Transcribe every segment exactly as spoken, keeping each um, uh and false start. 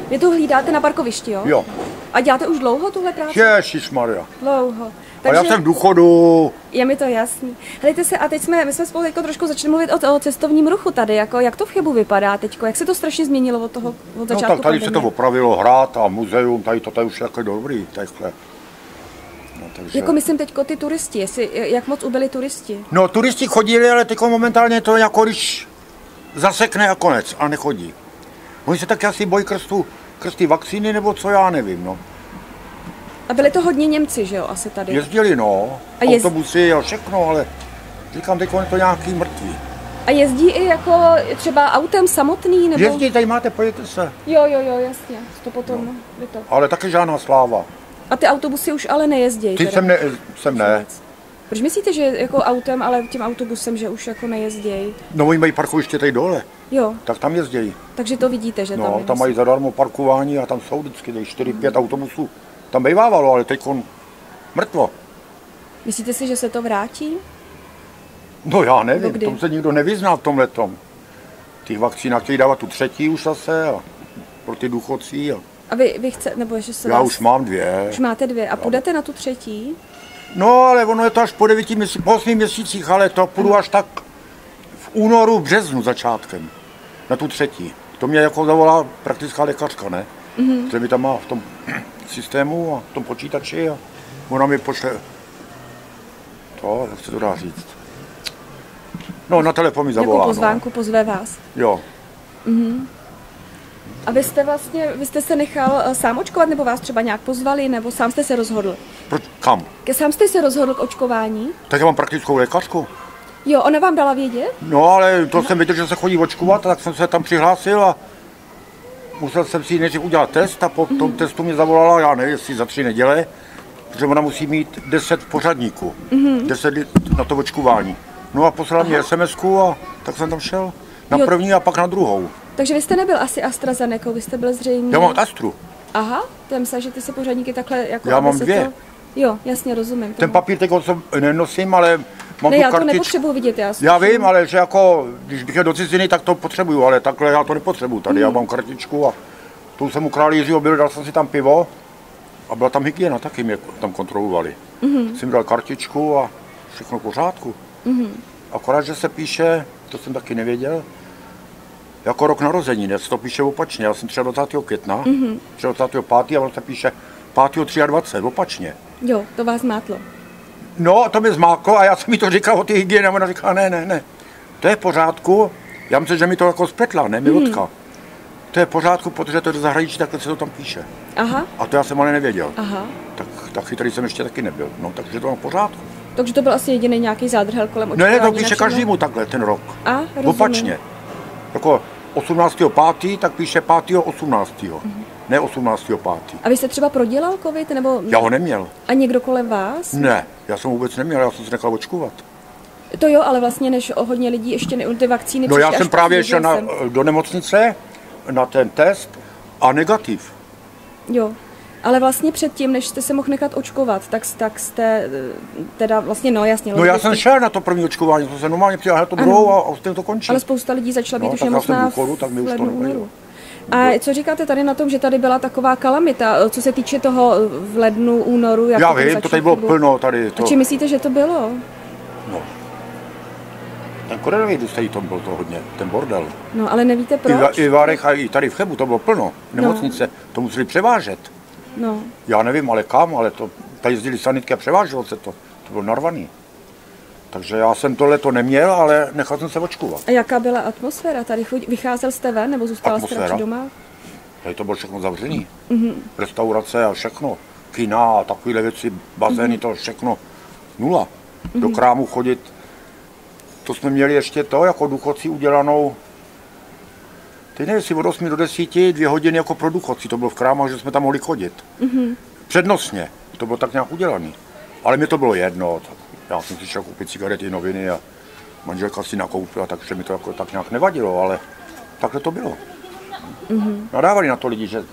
Vy tu hlídáte na parkovišti, jo? Jo. A děláte už dlouho tuhle práci? Ježišmarja. Dlouho. Takže... A já jsem v důchodu. Je mi to jasný. Helejte se, a teď jsme, my jsme spolu teďko trošku začali mluvit o, o cestovním ruchu tady, jako, jak to v Chebu vypadá teďko, jak se to strašně změnilo od toho od začátku. No tak tady pandemie. se to opravilo, hrad a muzeum, tady to tady už je jako dobrý, takhle. No, takže... Jako myslím teďko ty turisti, jestli, jak moc ubyli turisti? No turisti chodili, ale teďko momentálně to jako když zasekne a konec a nechodí. Oni se taky asi bojí krstu, krsty vakcíny nebo co, já nevím, no. A byli to hodně Němci, že jo, asi tady? Jezdili, no, a jezd... autobusy a všechno, ale říkám, teď je to nějaký mrtvý. A jezdí i jako třeba autem samotný, nebo? Jezdí, tady máte, pojďte se. Jo, jo, jo, jasně, to potom, no. By to. Ale taky žádná sláva. A ty autobusy už ale nejezdí. Ty jsem ne, jsem ne. Proč myslíte, že jako autem, ale tím autobusem, že už jako nejezdějí? No oni mají parkoviště tady dole. Jo. Tak tam jezdějí. Takže to vidíte, že no, tam No, tam mají zadarmo parkování a tam jsou vždycky čtyři pět autobusů. Tam bývávalo, ale teď mrtvo. Myslíte si, že se to vrátí? No já nevím, v tom se nikdo nevyzná v tomhletom. Těch vakcínách chtějí dávat tu třetí už zase a pro ty důchodcí. A, a vy, vy chcete, nebo že se Já vás... už mám dvě. Už máte dvě a půjdete na tu třetí? No ale ono je to až po devíti měsících, po osmi měsících, ale to půjdu až tak v únoru, březnu začátkem. Na tu třetí. To mě jako zavolá praktická lékařka, ne? Mm-hmm. Že mi tam má v tom systému a v tom počítači a ona mi pošle to, jak se to dá říct. No, na telefon mi zavolá. Jako pozvánku, no. Pozve vás. Jo. Mm-hmm. A vy jste vlastně, vy jste se nechal sám očkovat, nebo vás třeba nějak pozvali, nebo sám jste se rozhodl? Proč? Kam? Ke sám jste se rozhodl k očkování? Tak já mám praktickou lékařku. Jo, ona vám dala vědět? No, ale to Aha. jsem věděl, že se chodí očkovat, tak jsem se tam přihlásil a musel jsem si nejdřív udělat test a po mm-hmm. tom testu mě zavolala, já nevím, jestli za tři neděle, protože ona musí mít deset v pořadníku, mm-hmm. deset na to očkování. No a poslala mě es em esku a tak jsem tam šel na jo. první a pak na druhou. Takže vy jste nebyl asi AstraZeneca, vy jste byl zřejmě... Já mám Astru. Aha, tam se, že ty se pořadníky takhle jako... Já mám dvě. To... Jo, jasně, rozumím. Ten papír teď nenosím, ale mám ne, tu já kartičku. to nepotřebuji vidět, já Já vím, ale že jako, když bych jel do ciziny, tak to potřebuju, ale takhle já to nepotřebuju tady, mm. já mám kartičku a tu jsem u králi Jiřího byl, dal jsem si tam pivo a byla tam hygiena, taky mě tam kontrolovali. Mm. Jsem dal kartičku a všechno v pořádku. Mm. Akorát, že se píše, to jsem taky nevěděl, jako rok narození, ne, se to píše opačně, já jsem dvacátého třetího května, mm. dvacátého pátého a ono se píše pátého dvacátého třetího opačně. Jo, to vás mátlo. No, to mi zmáklo a já jsem mi to říkal o ty hygieny a ona říkala, ne, ne, ne, to je v pořádku, já myslím, že mi to jako spletla, ne, milutka. Mm. To je v pořádku, protože to je do zahraničí, takhle se to tam píše. Aha. A to já jsem ale nevěděl. Aha. Tak, tak chytrý jsem ještě taky nebyl, no, takže to mám v pořádku. Takže to byl asi jediný nějaký zádrhel kolem očkování. Ne, to píše každému takhle ten rok. A, rozumím. Opačně. Jako osmnáctého pátého tak píše pátého osmnáctého Mm. Ne osmnáctého pátého A vy jste třeba prodělal covid, nebo... Já ho neměl. A někdo kolem vás? Ne, já jsem vůbec neměl, já jsem se nechal očkovat. To jo, ale vlastně než o hodně lidí ještě ne, ty vakcíny... No já jsem právě šel na, do nemocnice na ten test a negativ. Jo, ale vlastně předtím, než jste se mohl nechat očkovat, tak, tak jste teda vlastně, no jasně... No já jsem jste... šel na to první očkování, jsem se normálně přijel na to druhou a, a s tím to končí. Ale spousta lidí začala být no, už nemocná v lednu, únoru. A co říkáte tady na tom, že tady byla taková kalamita, co se týče toho v lednu, únoru? Jak já vím, to tady bylo plno tady. To... A či myslíte, že to bylo? No. Ten koronavirus tady to bylo to hodně, ten bordel. No, ale nevíte proč? I, i v Várech a i tady v Chebu to bylo plno, nemocnice, no. To museli převážet. No. Já nevím, ale kam, ale to, tady jezdili sanitky a převáželo se to, to bylo narvaný. Takže já jsem tohle to neměl, ale nechal jsem se očkovat. A jaká byla atmosféra tady? Vycházel jste ven, nebo zůstal jste radši doma? Tady to bylo všechno zavřený. Mm-hmm. Restaurace a všechno, kina a takovéhle věci, bazény, mm-hmm. to všechno nula. Mm-hmm. Do krámu chodit, to jsme měli ještě to, jako důchodci udělanou, teď nevím, jestli od osmi do deseti, dvě hodiny jako pro důchodci, to bylo v krámách, že jsme tam mohli chodit. Mm-hmm. Přednostně, to bylo tak nějak udělané. Ale mi to bylo jedno, já jsem si šel koupit cigarety, noviny a manželka si nakoupila, takže mi to jako tak nějak nevadilo, ale takhle to bylo. Mm-hmm. Nadávali na to lidi, že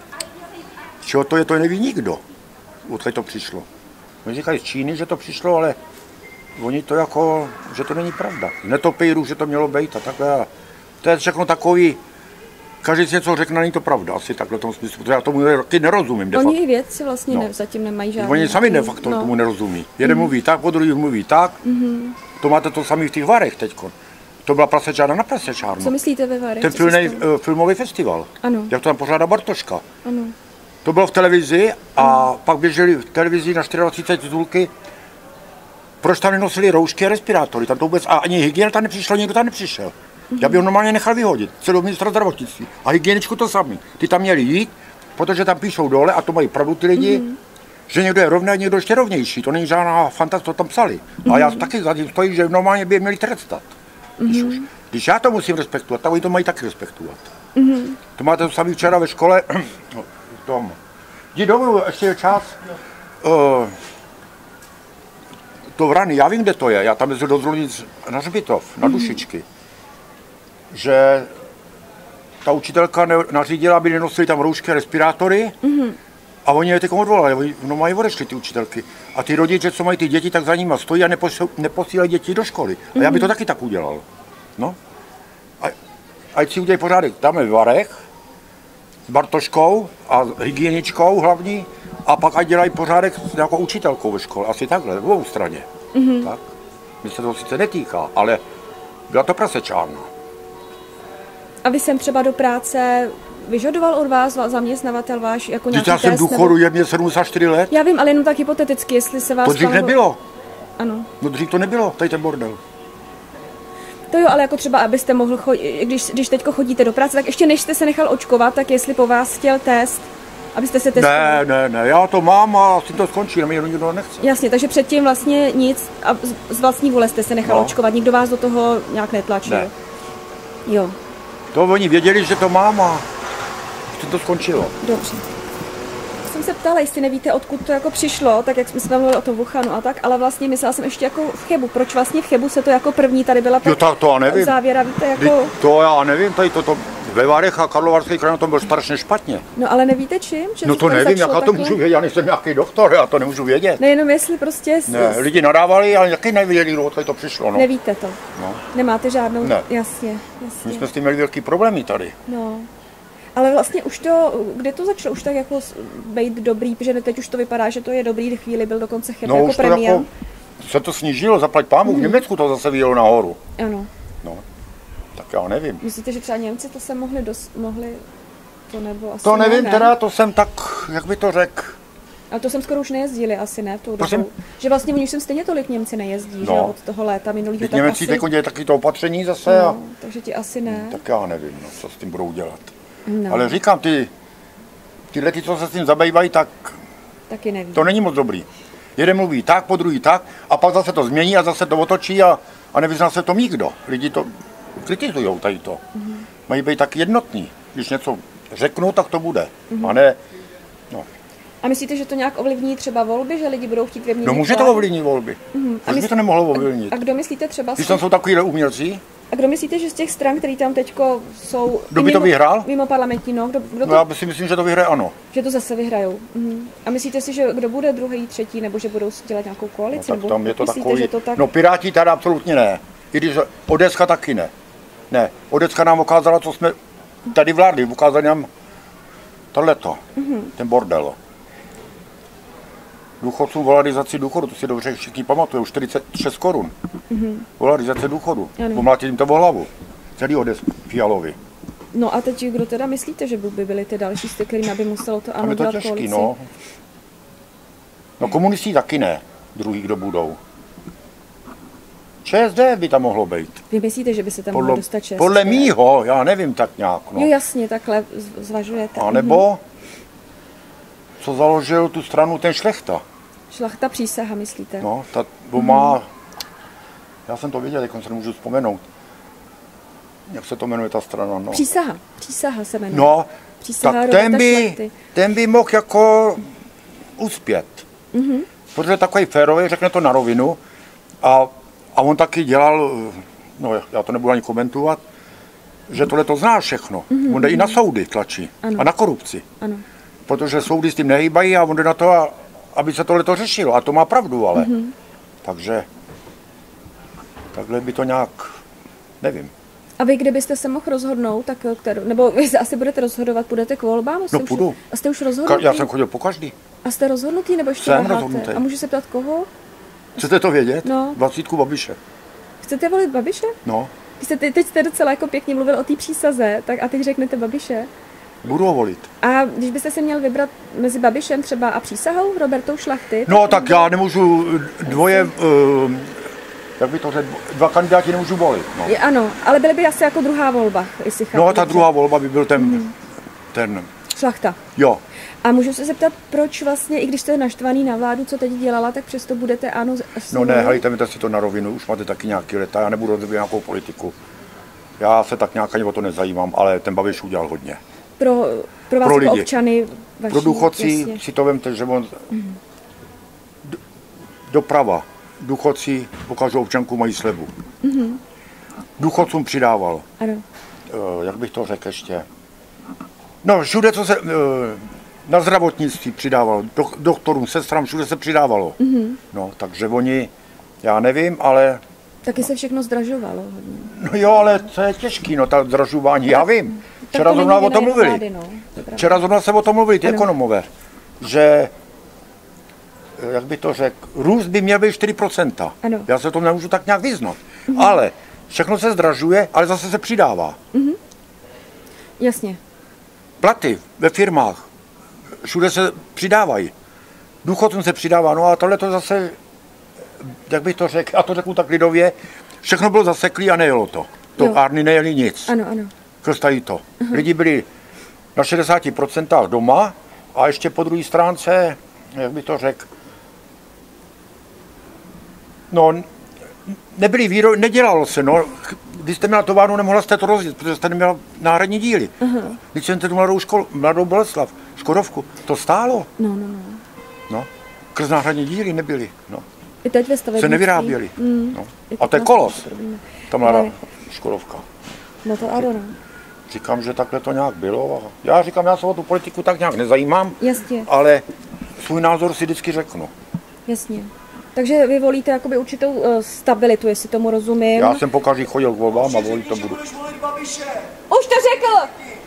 čeho to je, to neví nikdo, odkud to přišlo. Oni říkají z Číny, že to přišlo, ale oni to jako, že to není pravda. Z netopýru, že to mělo být a takhle. To je všechno takový, každý si něco řekne, není to pravda, asi takhle v tom smyslu, protože já tomu taky nerozumím. Oni i vědci vlastně no. ne, zatím nemají žádný. Oni sami de facto no. tomu nerozumí. Jeden mm. mluví tak, po druhý mluví tak. Mm. To máte to samé v těch Varech teďko. To byla prasečárna na prasečárnu. Co myslíte ve Varech? Ten filnej, uh, filmový festival. Ano. Jak to tam pořádá Bartoška. Ano. To bylo v televizi a mm. pak běželi v televizi na dvacet čtyři titulky. Proč tam nenosili roušky a respirátory? Tam to vůbec, a ani hygiena tam nepřišel, nikdo tam nepřišel. Mm. Já bych ho normálně nechal vyhodit, celou ministra zdravotnictví. A hygieničku to samý. Ty tam měli jít, protože tam píšou dole, a to mají pravdu ty lidi, mm. že někdo je rovný a někdo ještě rovnější. To není žádná fantast, to tam psali. Mm. A já taky za tím stojím, že normálně by je měli trestat. Mm. Když, už, když já to musím respektovat, tak oni to mají taky respektovat. Mm. To máte to samý včera ve škole. Tom. Jdi domů, ještě je čas. Uh, to Vrany, já vím, kde to je. Já tam jezdil do Zlunic na Hřbitov, na Dušičky. Že ta učitelka nařídila, aby nenosili tam roušky a respirátory. Mm-hmm. A oni je teď odvolali, oni no, mají odešli ty učitelky. A ty rodiče, co mají ty děti, tak za nimi stojí a neposílají děti do školy. A já bych to taky tak udělal. No. A, ať si udělají pořádek. Tam je v Varech s Bartoškou a hygieničkou hlavní. A pak ať dělají pořádek s nějakou učitelkou ve škole. Asi takhle, v obou straně. Mm-hmm. Tak. Mně se to sice netýká, ale byla to prasečárna. A vy jsem třeba do práce vyžadoval od vás zaměstnavatel váš jako nějaký test? Já jsem důchodu, je mě sedmdesát čtyři let. Já vím, ale jenom tak hypoteticky, jestli se vás... To dřív toho... nebylo. Ano. No dřív to nebylo, tady ten bordel. To jo, ale jako třeba, abyste mohl chodit, když, když teďko chodíte do práce, tak ještě než jste se nechal očkovat, tak jestli po vás chtěl test, abyste se testovali. Ne, ne, ne, já to mám a s tím to skončí, na mě nikdo nechce. Jasně, takže předtím vlastně nic a z vlastní vůle jste se nechal no. očkovat, nikdo vás do toho nějak netlačil. Ne. Jo. To oni věděli, že to mám a s tím to skončilo. Dobře. Jsem se ptala, jestli nevíte, odkud to jako přišlo, tak jak jsme se mluvili o tom Wuhanu a tak, ale vlastně myslela jsem ještě jako v Chebu. Proč vlastně v Chebu se to jako první tady byla jo, tak to já nevím. závěra, víte, jako... To já nevím, tady toto ve Varech a Karlovarský kraj na tom byl strašně špatně. No ale nevíte čím? Že no to nevím, jak já to můžu vědět, já nejsem nějaký doktor, já to nemůžu vědět. Nejenom jestli prostě... Ne, lidi nadávali, ale taky nevěděli, kdo tady to přišlo. No. Nevíte to? No. Nemáte žádnou... Ne. Jasně, jasně. My jsme s tím měli velký problémy tady. No. Ale vlastně už to, kde to začalo už tak jako být dobrý, protože teď už to vypadá, že to je dobrý, chvíli byl dokonce Cheb no, jako premiér. Jako se to snížilo, zaplať pámu, hmm. v Německu to zase vyjelo nahoru. Ano. No, tak já nevím. Myslíte, že třeba Němci to se mohli, dos, mohli to nebo asi To nevím, ne, teda to jsem tak, jak by to řekl. A to jsem skoro už nejezdili asi, ne? Tou dobou. Že vlastně oni už sem stejně tolik Němci nejezdí, no. že od toho léta minulýho. Teď Němci teď dělají taky to opatření zase. No, a... takže ti asi ne. Tak já nevím, no, co s tím budou dělat. No. Ale říkám, ty, ty lety, co se s tím zabývají, tak taky nevím. To není moc dobrý. Jeden mluví tak, po druhý tak, a pak zase to změní a zase to otočí a, a nevyzná se to nikdo. Lidi to kritizujou tady to. Mm-hmm. Mají být tak jednotní. Když něco řeknu, tak to bude. Mm-hmm. A ne, no. A myslíte, že to nějak ovlivní třeba volby, že lidi budou chtít vyměnit? No může to ovlivnit volby. Mm-hmm. A mysl... by to nemohlo ovlivnit. A kdo myslíte třeba... Když tam jsou takovýhle umělci? A kdo myslíte, že z těch stran, které tam teďko jsou... Kdo by to vyhrál? Mimo parlamentní, no. Kdo, kdo to... no já si myslím, že to vyhraje ANO. Že to zase vyhrajou. Mhm. A myslíte si, že kdo bude druhý, třetí, nebo že budou dělat nějakou koalici? No, tak tam je to myslíte, takový... že to tak... No Piráti tady absolutně ne. I když Odeska taky ne. Ne, Odeska nám ukázala, co jsme tady vládli. Ukázali nám tohleto, mm-hmm. ten bordel. Důchodcům valorizaci důchodu, to si dobře všichni pamatují, čtyřicet šest korun. Mm-hmm. Valorizace důchodu. Pomlátit jim to o hlavu. Celý Odes Fialovi. No a teď kdo teda myslíte, že by byly ty další, s kterými by muselo to ANO dělat koalici? No. no komunisti taky ne, druhý, kdo budou. ČSD by tam mohlo být. Vy myslíte, že by se tam mohlo dostat ČSD? Podle mýho, já nevím tak nějak. No. Jo jasně, takhle zvažujete. A nebo, co založil tu stranu ten Šlechta. Šlechta přísaha, myslíte? No, ta mm. má, já jsem to viděl, jak se nemůžu vzpomenout. Jak se to jmenuje ta strana? No. Přísaha, přísaha se jmenuje. No, přísaha tak ten by, ten by mohl jako uspět. Mm-hmm. Protože takový férový, řekne to na rovinu. A, a on taky dělal, no já to nebudu ani komentovat, že tohle to zná všechno. Mm-hmm. On jde i na soudy tlačí ano. a na korupci. Ano. Protože soudy s tím nehýbají a on jde na to, aby se tohle to řešilo. A to má pravdu, ale. Mm-hmm. Takže takhle by to nějak, nevím. A vy, kdybyste se mohl rozhodnout, tak kterou, nebo vy se asi budete rozhodovat, půjdete k volbám? No půjdu. Už, a jste už rozhodnutý? Já jsem chodil po každý. A jste rozhodnutý, nebo ještě Jsem váháte? rozhodnutý. A můžu se ptát koho? Chcete to vědět? No. Dvacítku Babiše. Chcete volit Babiše? No. Když jste, teď jste docela jako pěkně mluvil o té přísaze, tak a teď řeknete Babiše. Budu ho volit. A když byste se měl vybrat mezi Babišem třeba a přísahou Robertou Šlachty? No tak já nemůžu dvoje, uh, jak by to řekl, dva kandidáti nemůžu volit. No, Je, ano, ale byly by asi jako druhá volba, jestli chápu. no a ta dobře. druhá volba by byl ten, mm. ten, Šlachta. jo. A můžu se zeptat, proč vlastně, i když jste naštvaný na vládu, co teď dělala, tak přesto budete ano... No ne, hejte mi si to na rovinu, už máte taky nějaký leta, já nebudu rozvíjet nějakou politiku. Já se tak nějak ani o to nezajímám, ale ten Babiš udělal hodně. Pro, pro vás Pro jako lidi. občany vaši, Pro důchodci jasně. si to vemte, že on... Mm. Doprava. Důchodci po každou občanku mají slevu. Mm-hmm. Důchodcům přidával. Ano. Uh, jak bych to řekl ještě? No, všude, co se... Uh, na zdravotnictví přidávalo, do, doktorům, sestrám, všude se přidávalo. Mm-hmm. No, takže oni, já nevím, ale... Taky se všechno zdražovalo hodně. No jo, ale to je těžký, no, ta zdražování, já vím. Včera zrovna o tom mluvili. Vlády, no. Včera zrovna se o tom mluvili, ty ano. ekonomové, že, jak by to řekl, růst by měl být čtyři procenta. Ano. Já se to nemůžu tak nějak vyznat. Mm-hmm. Ale všechno se zdražuje, ale zase se přidává. Mm-hmm. Jasně. Platy ve firmách, všude se přidávají. Důchodcům se přidává, no a tohle to zase, jak bych to řekl, a to řeknu tak lidově, všechno bylo zaseklý a nejelo to. To Jo. árny nejeli nic. Ano, ano. Krstají to. Uh-huh. Lidi byli na šedesáti procentech doma a ještě po druhé stránce, jak bych to řekl, no, nebyli výro... nedělalo se, no. Když jste měla továrnu, nemohla jste to rozjet, protože jste neměla náhradní díly. Uh-huh. Když jste tu mladou, škol... mladou Boleslav, Škodovku, to stálo. No, no, no. No, krz náhradní díly nebyly, no. I teď ve stavebnictví. Se nevyráběly. Mm. No. A to je kolos, ta mladá Ale- Škodovka. No to ano, no. Říkám, že takhle to nějak bylo. A já říkám, já se o tu politiku tak nějak nezajímám, Jasně, ale svůj názor si vždycky řeknu. jasně. Takže vy volíte jakoby určitou uh, stabilitu, jestli tomu rozumím. Já jsem pokaždý chodil k volbám a volit to budu. Už to řekl!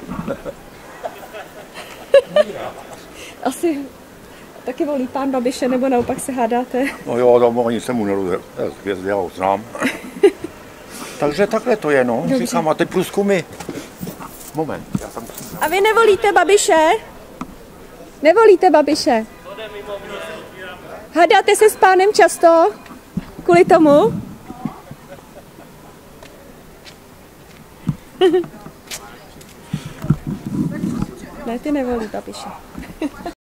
Asi taky volí pán Babiše, nebo naopak se hádáte? No jo, tam oni se mu neroze, já ho znám. Takže takhle to je, no. Dobře. Říkám, a ty průzkumy... Moment, já jsem... A vy nevolíte Babiše? Nevolíte Babiše? Hádáte se s pánem často? Kvůli tomu? Ne, ty nevolí Babiše.